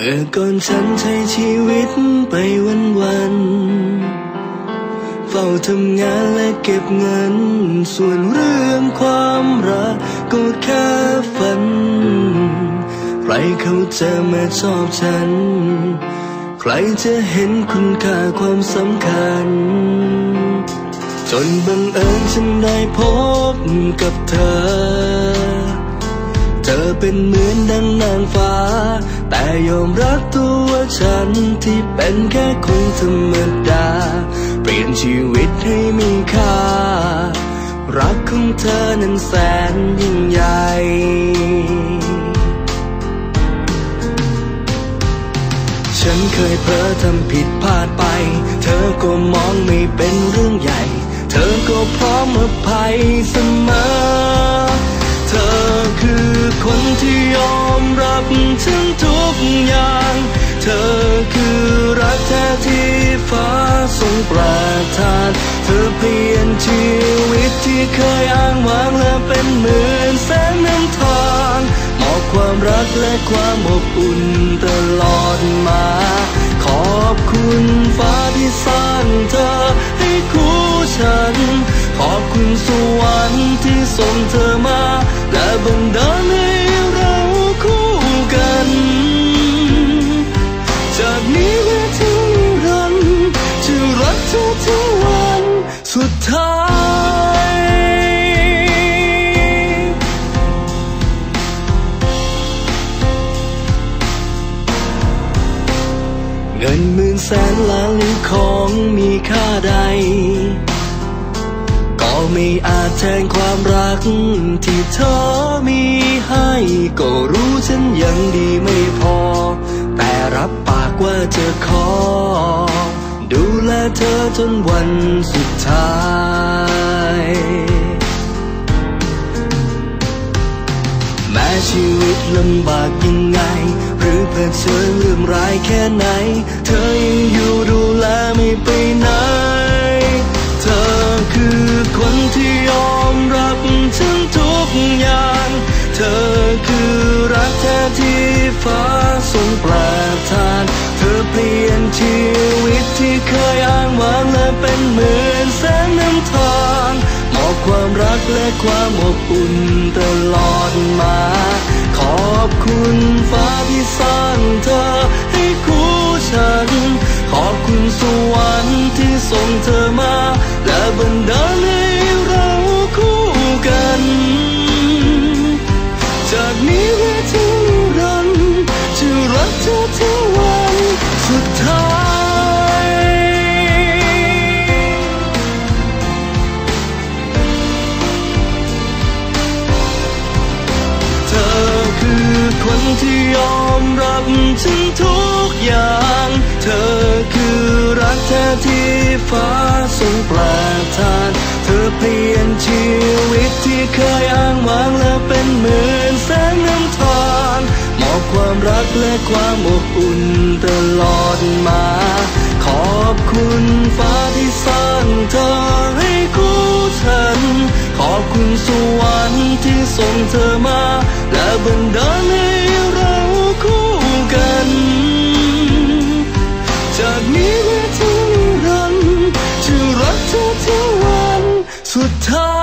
มื่อก่อนฉันใช้ชีวิตไปวันๆเฝ้าทำงานและเก็บเงินส่วนเรื่องความรักก็แค่ฝันใครเขาจะมาชอบฉันใครจะเห็นคุณค่าความสำคัญจนบังเอิญฉันได้พบกับเธอเป็นเหมือนดังนางฟ้าแต่ยอมรับตัวฉันที่เป็นแค่คนธรรมดาเปลี่ยนชีวิตให้มีค่ารักของเธอนั้นแสนยิ่งใหญ่ฉันเคยเผลอทำผิดพลาดไปเธอก็มองไม่เป็นเรื่องใหญ่เธอก็พร้อมอภัยเสมอเธอคือคนที่ยอมรับถึงทุกอย่างเธอคือรักแท้ที่ฟ้าทรงประทานเธอเปลี่ยนชีวิตที่เคยอ้างว้างและเป็นเหมือนแสงนำทางมอบความรักและความอบอุ่นตลอดมาขอบคุณฟ้าที่สร้างเธอให้คู่ฉันขอบคุณสวรรค์ที่ส่งเธอมาและบันดาลให้เราคู่กันจากนี้ไปถึงนิรันดร์จะรักเธอถึงวันสุดท้ายเงินหมื่นแสนล้านหรือของมีค่าใดก็ไม่อาจแทนความรักที่เธอมีให้ก็รู้ฉันยังดีไม่พอแต่รับปากว่าจะขอดูแลเธอจนวันสุดท้ายแม้ชีวิตลำบากยังไงหรือเผชิญเรื่องร้ายแค่ไหนเธอยังอยู่ดูแลไม่ไปไหนเธอคือคนที่ยอมรับถึงทุกอย่างเธอคือรักแท้ที่ฟ้าทรงประทานเธอเปลี่ยนชีวิตที่เคยอ้างว้างและเป็นเหมือนแสงนำทางมอบความรักและความอบอุ่นตลอดมาขอบคุณฟ้าที่สร้างเธอให้คู่ฉันขอบคุณสวรรค์ที่ส่งเธอมาและบันดาลให้เราคู่กันจากนี้ไปถึงนิรันดร์จะรักเธอถึงวันสุดท้ายเธอคือคนที่ยอมรับถึงทุกอย่างเธอคือรักแท้ที่ฟ้าทรงประทานเธอเปลี่ยนชีวิตที่เคยอ้างว้างและเป็นเหมือนแสงนำทางมอบความรักและความอบอุ่นตลอดมาขอบคุณฟ้าที่สร้างเธอให้คู่ฉันขอบคุณสวรรค์ที่ส่งเธอมาและบันดาลให้เราคู่กันจากนี้ไปถึงนิรันดร์จะรักเธอถึงวันสุดท้าย